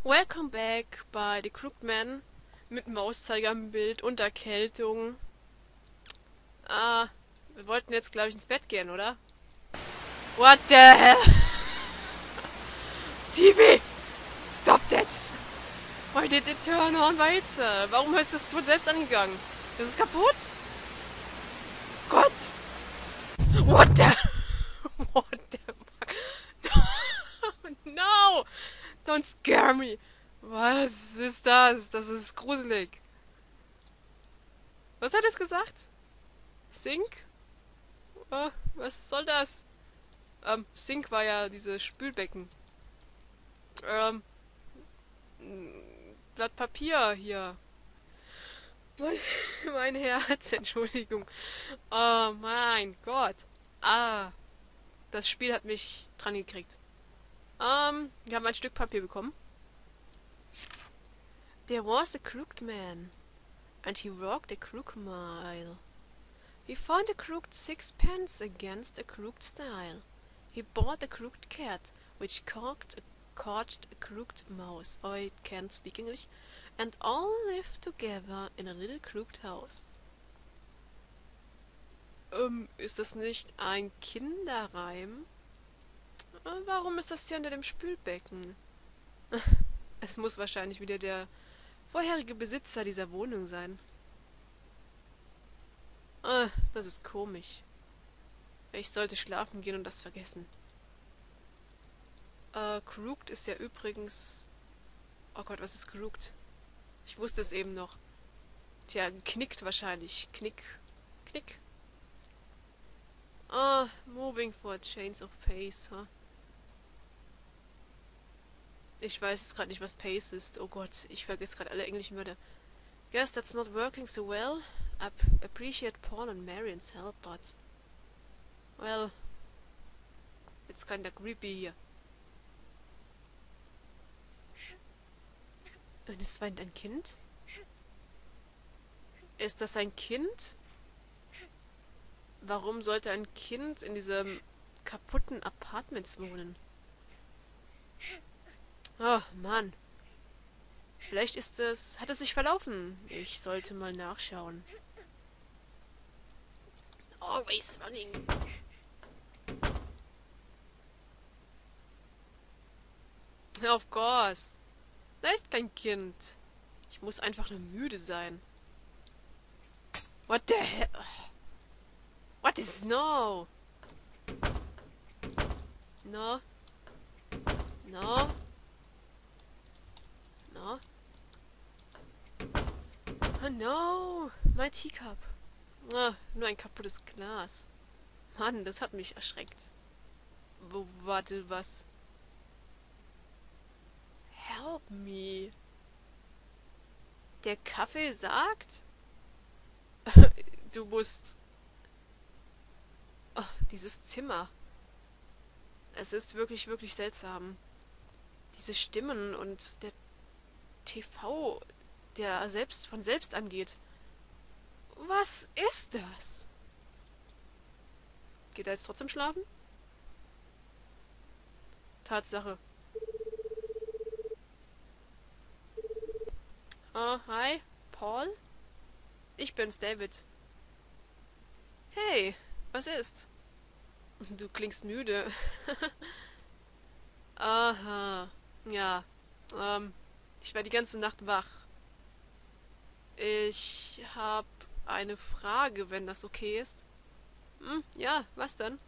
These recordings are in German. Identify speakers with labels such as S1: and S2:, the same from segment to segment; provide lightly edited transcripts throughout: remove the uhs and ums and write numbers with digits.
S1: Welcome back bei The Crooked Man mit Mauszeiger im Bild und Erkältung. Wir wollten jetzt, glaube ich, ins Bett gehen, oder? What the hell? TV! Stop that! Why did it turn on weiter? Warum ist es von selbst angegangen? Ist es kaputt? Gott! What the... What the fuck? No! Don't scare me! Was ist das? Das ist gruselig. Was hat es gesagt? Sink? Was soll das? Sink war ja dieses Spülbecken. Ähm, Blatt Papier hier. Mein, mein Herz, Entschuldigung. Oh mein Gott. Das Spiel hat mich dran gekriegt. Wir haben ein Stück Papier bekommen. There was a crooked man, and he walked a crooked mile. He found a crooked sixpence against a crooked stile. He bought a crooked cat, which caught a crooked mouse. Oh, I can't speak English. And all lived together in a little crooked house. Ist das nicht ein Kinderreim? Warum ist das hier unter dem Spülbecken? Es muss wahrscheinlich wieder der vorherige Besitzer dieser Wohnung sein. Das ist komisch. Ich sollte schlafen gehen und das vergessen. Crooked ist ja übrigens... Oh Gott, was ist crooked? Ich wusste es eben noch. Tja, knickt wahrscheinlich. Knick. Knick. Moving for change of pace, huh? Ich weiß jetzt gerade nicht, was Pace ist. Oh Gott, ich vergesse gerade alle englischen Wörter. Guess that's not working so well. I appreciate Paul and Marian's help, but... Well... It's kinda creepy hier. Und es weint ein Kind? Ist das ein Kind? Warum sollte ein Kind in diesem kaputten Apartments wohnen? Oh, Mann. Vielleicht ist es... Hat es sich verlaufen? Ich sollte mal nachschauen. Always running. Of course. Da ist kein Kind. Ich muss einfach nur müde sein. What the hell? What is no? No. No. No. Oh no. My teacup. Nur ein kaputtes Glas. Mann, das hat mich erschreckt. Warte, was? Help me. Der Kaffee sagt? Du musst... Oh, dieses Zimmer. Es ist wirklich, wirklich seltsam. Diese Stimmen und der TV, der von selbst angeht. Was ist das? Geht er jetzt trotzdem schlafen? Tatsache. Hi, Paul? Ich bin's, David. Hey, was ist? Du klingst müde. Aha, ja. Ich war die ganze Nacht wach. Ich hab eine Frage, wenn das okay ist. Ja, was dann?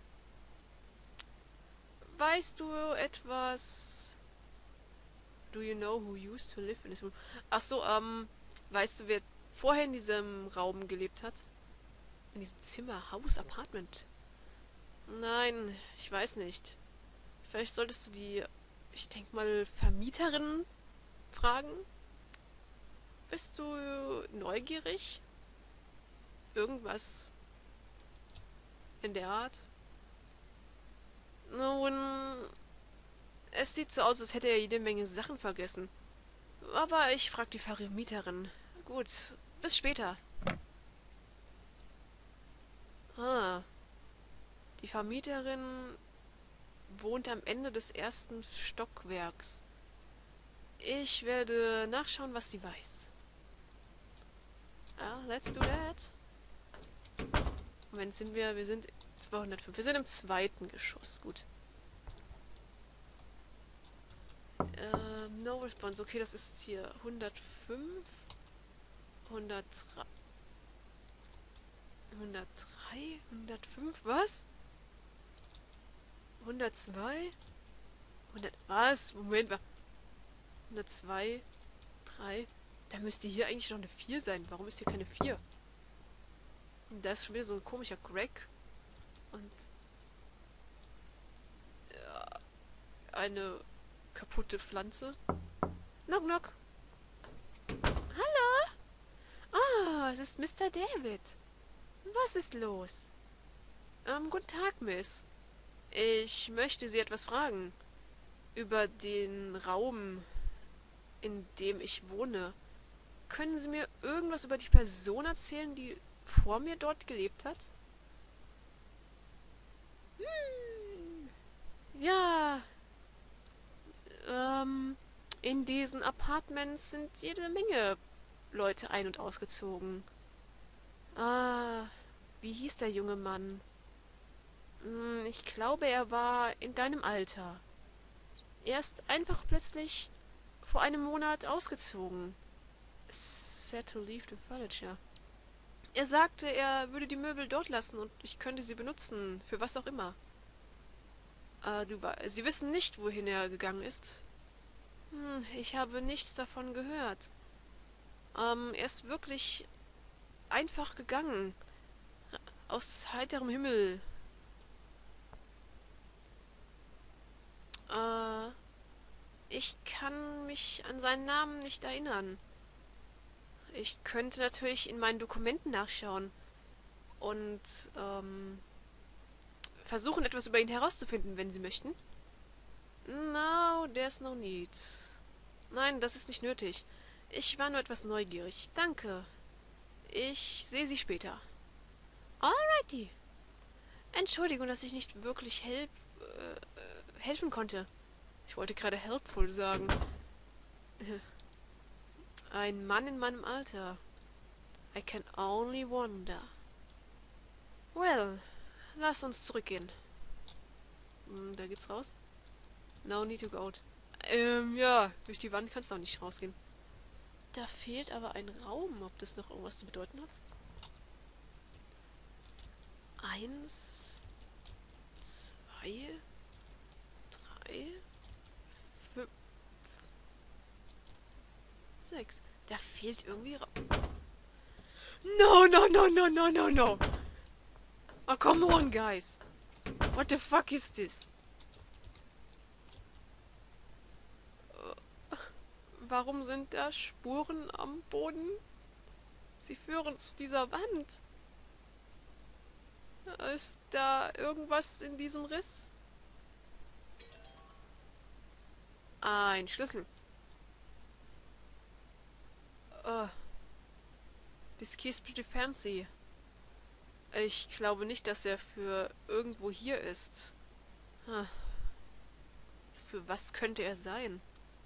S1: Weißt du etwas... Do you know who used to live in this room? Ach so, weißt du, wer vorher in diesem Raum gelebt hat? In diesem Zimmer, Haus, Apartment? Nein, ich weiß nicht. Vielleicht solltest du die, ich denk mal, Vermieterin fragen? Bist du neugierig? Irgendwas in der Art? Nun, es sieht so aus, als hätte er jede Menge Sachen vergessen. Aber ich frag die Vermieterin. Gut, bis später. Die Vermieterin wohnt am Ende des ersten Stockwerks. Ich werde nachschauen, was sie weiß. Ah, let's do that. Moment, sind wir? Wir sind 205. Wir sind im zweiten Geschoss. Gut. No response. Okay, das ist hier 105. 103. 103? 105? Was? 102? 100. Was? Moment mal. 102. 3. Da müsste hier eigentlich noch eine 4 sein. Warum ist hier keine 4? Da ist schon wieder so ein komischer Greg. Und eine kaputte Pflanze. Knock, knock. Hallo? Ah, es ist Mr. David. Was ist los? Guten Tag, Miss. Ich möchte Sie etwas fragen. Über den Raum, in dem ich wohne. Können Sie mir irgendwas über die Person erzählen, die vor mir dort gelebt hat? Hm, ja, in diesen Apartments sind jede Menge Leute ein- und ausgezogen. Ah, wie hieß der junge Mann? Ich glaube, er war in deinem Alter. Er ist einfach plötzlich vor einem Monat ausgezogen. Set to leave the furniture. Er sagte, er würde die Möbel dort lassen und ich könnte sie benutzen, für was auch immer. Sie wissen nicht, wohin er gegangen ist? Ich habe nichts davon gehört. Er ist wirklich einfach gegangen. Aus heiterem Himmel. Äh, Ich kann mich an seinen Namen nicht erinnern. Ich könnte natürlich in meinen Dokumenten nachschauen und versuchen, etwas über ihn herauszufinden, wenn Sie möchten. No, there's no need. Nein, das ist nicht nötig. Ich war nur etwas neugierig. Danke. Ich sehe Sie später. Alrighty. Entschuldigung, dass ich nicht wirklich helfen konnte. Ich wollte gerade helpful sagen. Ein Mann in meinem Alter. I can only wonder. Well, lass uns zurückgehen. Da geht's raus. No need to go out. Ja, durch die Wand kannst du auch nicht rausgehen. Da fehlt aber ein Raum, ob das noch irgendwas zu bedeuten hat. 1, 2, 3, 5, 6. Da fehlt irgendwie Raum. No, no, no, no, no, no, no. Oh, come on, guys. What the fuck is this? Warum sind da Spuren am Boden? Sie führen zu dieser Wand. Ist da irgendwas in diesem Riss? Ah, ein Schlüssel. This key is pretty fancy. Ich glaube nicht, dass er für irgendwo hier ist. Für was könnte er sein?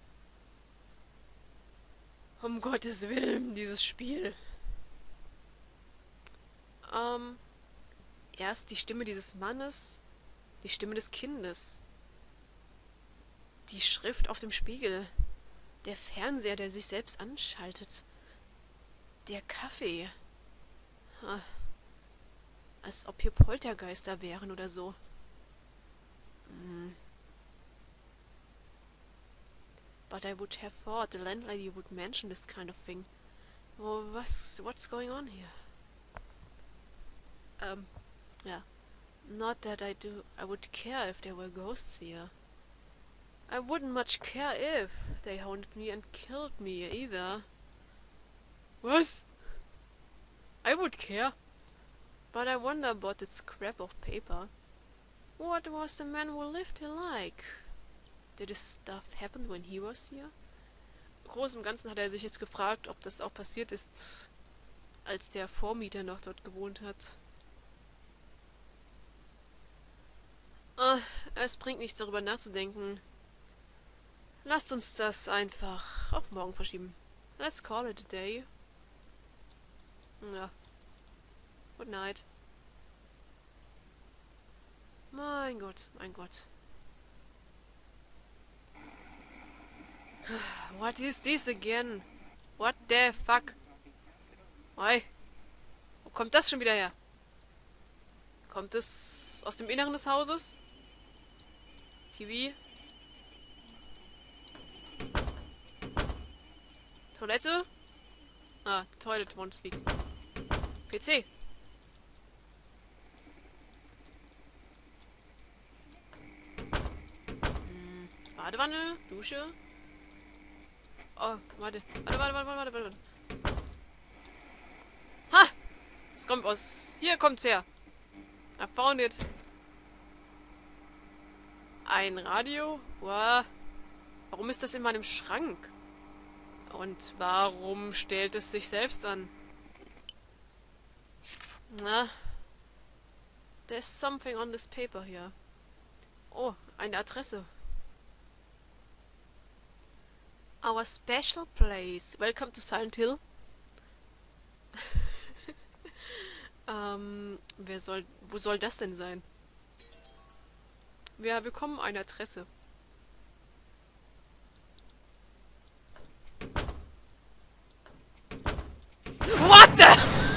S1: Um Gottes Willen, dieses Spiel. Erst die Stimme dieses Mannes, die Stimme des Kindes. Die Schrift auf dem Spiegel. Der Fernseher, der sich selbst anschaltet. Der Kaffee. Als ob hier Poltergeister wären oder so. But I would have thought the landlady would mention this kind of thing. Oh, what's going on here? Yeah. Not that I would care if there were ghosts here. I wouldn't much care if they haunted me and killed me either. Was? I would care. But I wonder about the scrap of paper. What was the man who lived here like? Did this stuff happen when he was here? Im Großen und Ganzen hat er sich jetzt gefragt, ob das auch passiert ist, als der Vormieter noch dort gewohnt hat. Es bringt nichts darüber nachzudenken. Lasst uns das einfach auf morgen verschieben. Let's call it a day. Ja, good night. Mein Gott, mein Gott. What is this again? What the fuck? Oi, wo kommt das schon wieder her? Kommt es aus dem Inneren des Hauses? TV? Toilette? Ah, toilet won't speak. PC. Badewanne? Dusche? Oh, warte. Ha! Es kommt aus... Hier kommt's her. I found it. Ein Radio? Wow. Warum ist das in meinem Schrank? Und warum stellt es sich selbst an? Na, there's something on this paper here. Oh, eine Adresse. Our special place. Welcome to Silent Hill. Wo soll das denn sein? Wir bekommen eine Adresse. What the?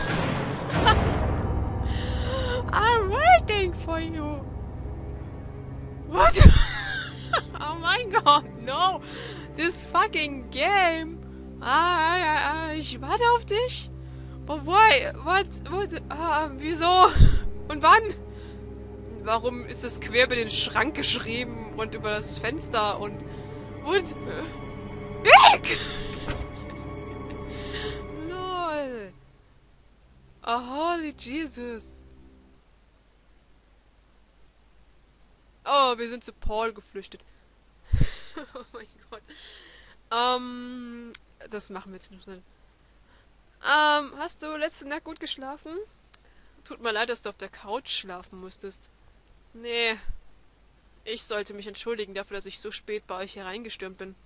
S1: I'm waiting for you. What? Oh mein Gott, no. This fucking game. Ich warte auf dich. But why? What? Wieso? Und wann? Warum ist es quer über den Schrank geschrieben und über das Fenster und... Und... Weg! Lol. Oh, holy Jesus. Oh, wir sind zu Paul geflüchtet. Oh mein Gott. Das machen wir jetzt noch schnell. Hast du letzte Nacht gut geschlafen? Tut mir leid, dass du auf der Couch schlafen musstest. Nee. Ich sollte mich entschuldigen dafür, dass ich so spät bei euch hereingestürmt bin.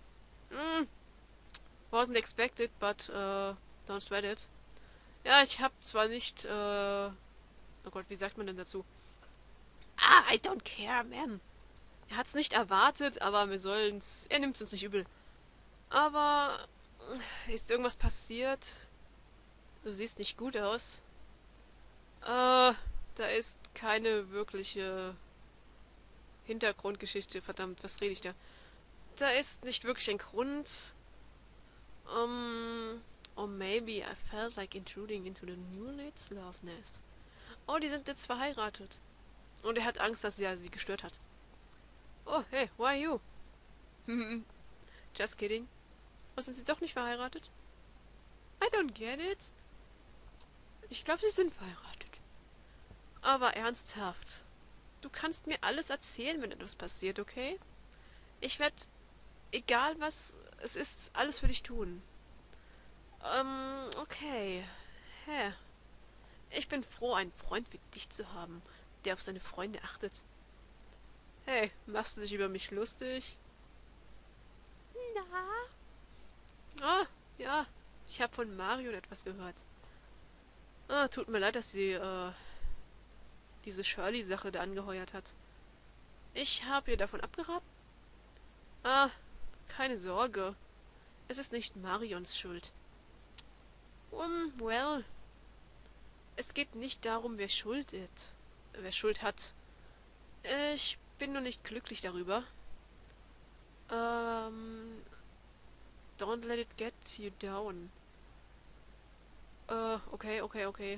S1: Wasn't expected, but don't sweat it. Ja, ich hab zwar nicht, oh Gott, wie sagt man denn dazu? I don't care, man. Er hat's nicht erwartet, aber er nimmt's uns nicht übel. Aber ist irgendwas passiert? Du siehst nicht gut aus. Da ist keine wirkliche Hintergrundgeschichte. Verdammt, was rede ich da? Da ist nicht wirklich ein Grund. Or maybe I felt like intruding into the new late's love nest. Oh, die sind jetzt verheiratet. Und er hat Angst, dass er sie gestört hat. Oh, hey, why are you? Just kidding. Oh, sind sie doch nicht verheiratet? I don't get it. Ich glaube, sie sind verheiratet. Aber ernsthaft. Du kannst mir alles erzählen, wenn etwas passiert, okay? Ich werde, egal was es ist, alles für dich tun. Okay. Hä? Ich bin froh, einen Freund wie dich zu haben, der auf seine Freunde achtet. Hey, machst du dich über mich lustig? Na? Ah, ja. Ich habe von Marion etwas gehört. Ah, tut mir leid, dass sie, diese Shirley-Sache da angeheuert hat. Ich habe ihr davon abgeraten. Ah, keine Sorge. Es ist nicht Marions Schuld. Well. Es geht nicht darum, wer Schuld hat. Ich bin nur nicht glücklich darüber. Don't let it get you down. Okay.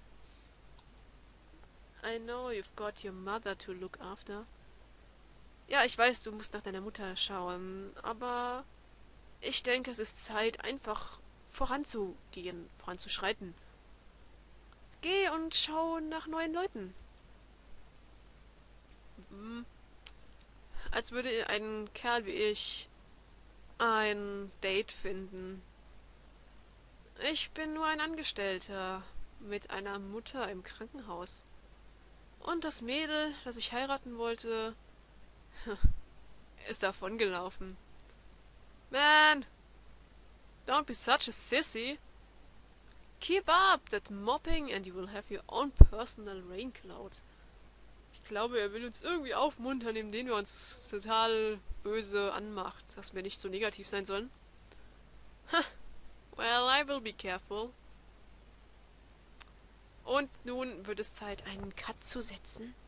S1: I know you've got your mother to look after. Ja, ich weiß, du musst nach deiner Mutter schauen, aber ich denke, es ist Zeit, einfach voranzuschreiten. Geh und schau nach neuen Leuten. Als würde ein Kerl wie ich ein Date finden. Ich bin nur ein Angestellter mit einer Mutter im Krankenhaus. Und das Mädel, das ich heiraten wollte, ist davongelaufen. Man, don't be such a sissy. Keep up that mopping and you will have your own personal rain cloud. Ich glaube, er will uns irgendwie aufmuntern, indem er uns total böse anmacht, dass wir nicht so negativ sein sollen. Well, I will be careful. Und nun wird es Zeit, einen Cut zu setzen.